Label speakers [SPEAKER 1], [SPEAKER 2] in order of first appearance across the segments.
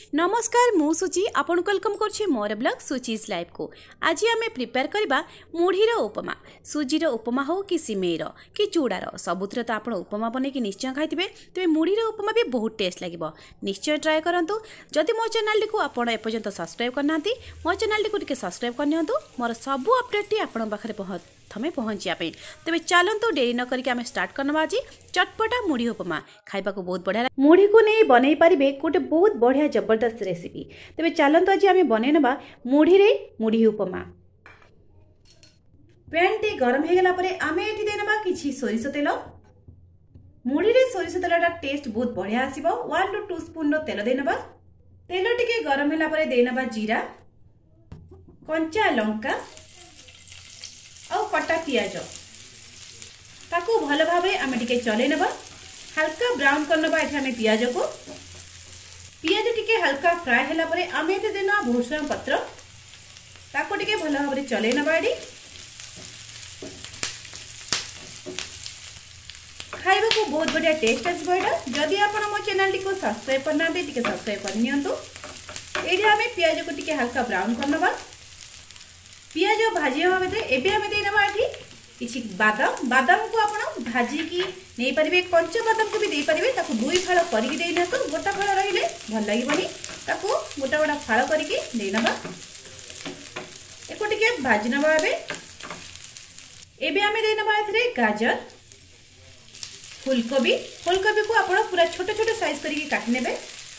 [SPEAKER 1] नमस्कार मु सुची आपन वेलकम करछि मोर ब्लॉग सुचीज लाइफ को। आज आमे प्रिपेयर करबा मुढ़ीर उपमा। सुजीर उपमा हो कि सिमेईर कि चूड़ार सबुतिर तो आपन उपमा बने कि निश्चय खाइथिबे। तबे मुढ़ीर उपमा भी बहुत टेस्ट लागिबो, निश्चय ट्राई करंतु। जदि मो चैनल को आपन एपर्यंत सब्सक्राइब करनांती मो चैनल को टिके सब्सक्राइब करनियंतु। मोर सब अपडेट आपन पाखरे थमे पहुँचा तेज चलतु डेरी न करके आम स्टार्ट करना। आज चटपटा मुढ़ी उपमा खाइबा को बहुत बढ़िया मुढ़ी को नहीं बनई पारे गोटे बहुत बढ़िया जबरदस्त रेसिपी। तेज चलतु आज आम बन ना मुढ़ी रे मुढ़ी उपमा। पैन टे गरम हो गला आम ये देना कि सोरिष तेल। मुढ़ी रे सोरिष तेल टेस्ट बहुत बढ़िया आसीबो। 1 to 2 स्पून तेल देना। तेल टिके गरम होला देना जीरा, कंचा लंका और कटा पियाज ताकू भल भाव आम टिके चले नबा। हल्का ब्राउन करनबा एठी आम पियाज को। पियाज टिके हल्का फ्राई होला परे आम एठी देना भूषण पत्र ताकू टिके भल भाव चले नबा। एडी खाइबा को बहुत बढ़िया टेस्ट आसबो। एटा जदि आपण मो चैनल को सब्सक्राइब करना टिके सब्सक्राइब कर नियंतु। एडी आम पियाज को टिके हल्का ब्राउन करनबा। पियाज भाजी हवा भितर एबे आमे देना एठी किछि बादाम। बादाम को आपण भाजी की नै परिबे, कंचा बादाम को भी दे परिबे। ताकू दुई फाळ करिकि देना तो गोटा फाळ रहिले भल लागिबनी। ताकू गोटा गोटा फाळ करिकि देना। एको टिके भाजी नबा। एबे आमे देना एथरे गाजर, फूलकोबी। फूलकोबी को आपण पूरा छोटे छोटे साइज करिकि काटि नेबे।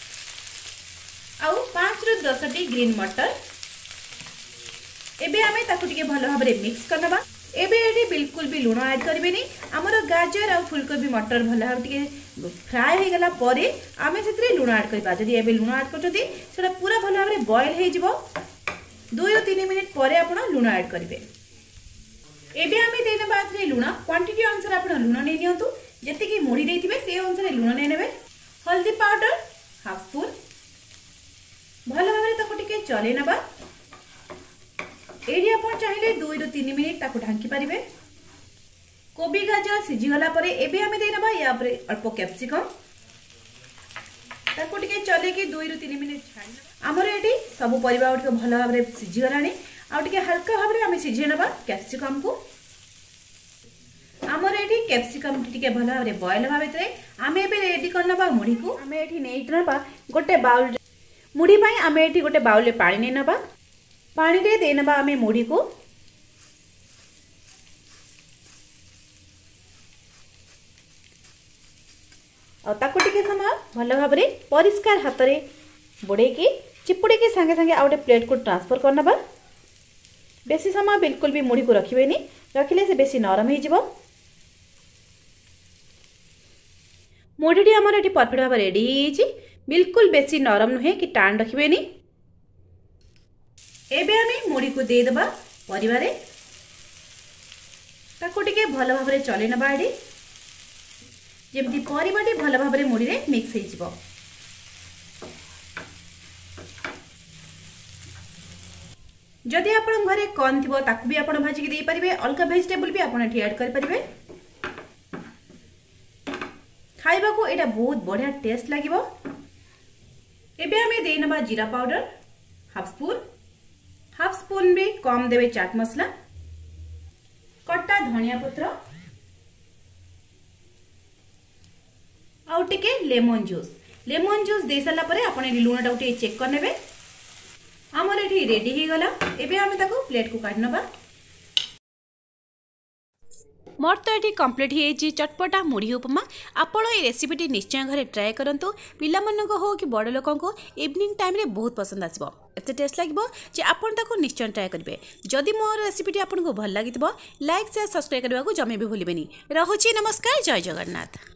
[SPEAKER 1] आउ 5 रु 10 टी ग्रीन मटर। एबे आमे ताकू टिके भल भाबरे मिक्स करनबा। एबे एठी बिल्कुल भी लूण ऐड करबेनी। हमर गाजर और फूलकोबी मटर भल भाब टिके फ्राई हो गला परे आमे सेतरे लूण ऐड करबा। जदि एबे लूण ऐड करछथि सेटा पूरा भल भाबरे बॉईल हे जिवो। 2 ରୁ 3 मिनिट परे आपण लूण ऐड करबे। एबे आमे देनबा एथरे लूण क्वांटिटी अनुसार आपण लूण नै नियंतु। जति कि मुड़ी देथिबे से अनुसार लूण नै नेबे। हल्दी पाउडर हाफ स्पून। भल भाबरे ताकू टिके चले नबा। एडी आपण चाहिले 2 ରୁ 3 मिनिट ताकू ढांकी परिबे। कोबी गाजर सिझी गला परे एबे हमें देनबा या परे अल्प कैप्सिकम। ताकू टिके चले कि 2 ରୁ 3 मिनिट छाड़ना। हमर एडी सब परिबा उठके भलो भाबरे सिझी गलानी। आ टिके हल्का भाबरे हमें सिझे नबा कैप्सिकम को। हमर एडी कैप्सिकम टिके भलो भाबरे बॉईल भाबे तरे हमें एबे रेडी करनबा मुढ़ी को। हमें एठी नेट नबा गोटे बाउल। मुढ़ी पई हमें एठी गोटे बाउल ले पानी ने नबा। पानी रे देनबा आमे मुढ़ी को। और ताको टिके समय भल भाबरे परिष्कार हाथ रे बोड़े के चिपुड़ी के संगे संगे आउटे प्लेट को ट्रांसफर करनबा। बेसी समय बिल्कुल भी मुढ़ी को रखिबेनी, रखिले से बेसी नरम हे जिवो। मुढ़ीटी हमर एठी परफेक्ट भाबरे रेडी हेछि। बिल्कुल बेसी नरम नुहे कि टाण रखिबेनी। एबे आमे मुढ़ी को दे दबा परिवारे। ताको टिके भल भाबरे चले नबा। एडी जेमति परिवाटी भल भाबरे मुढ़ी रे मिक्स हे जिवो। जदि आपण घरे कॉर्न थिबो ताकू भी आपण भाजी के दे परिबे। अलगा वेजिटेबल भी आपण एठी ऐड कर परिबे। खाइबा को एटा बहुत बढ़िया टेस्ट लागिबो। एबे आमे दे नबा जीरा powder half spoon. Half spoon भी कम देवे चाट मसला, कट्टा धनिया पत्र आउ टिके लेमन जूस। लेमन जूस दे साला परे आपण लूण टाउ टे चेक कर नेबे। हमर एठी रेडी हे गला। एबे हमें ताको प्लेट को काढ नबा। मोर तो ये कम्प्लीट ही चटपटा मुढ़ी उपमा। आपण ये रेसिपीटी निश्चय घरे ट्राए करंतु। पिला मन को हो कि बड़ लोक को इवनिंग टाइम रे बहुत पसंद आसबो। एते टेस्ट लागिबो जे आपण ताको निश्चय ट्राए करिवे। जदि मोर रेसिपीटी आपन को भल लागितबो लाइक शेयर सब्सक्राइब करबा को जमे भी भूलिबेनी। रहुची नमस्कार, जय जगन्नाथ।